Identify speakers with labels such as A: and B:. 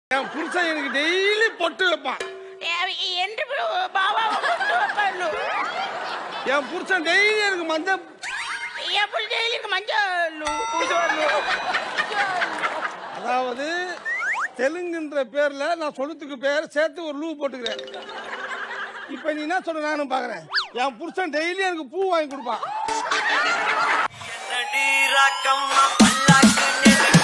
A: என் புருஷன் எனக்கு டெய்லி பொட்டு வைப்பான். என் புருஷன் டெய்லி எனக்கு மஞ்சள் அதாவது தெலுங்குன்ற பேர்ல நான் சொலுத்துக்கு பேர் சேர்த்து ஒரு லூ போட்டுக்கிறேன். இப்ப நீ என்ன சொல்ற நானும் பாக்குறேன். என் புருஷன் டெய்லி எனக்கு பூ வாங்கி கொடுப்பான்.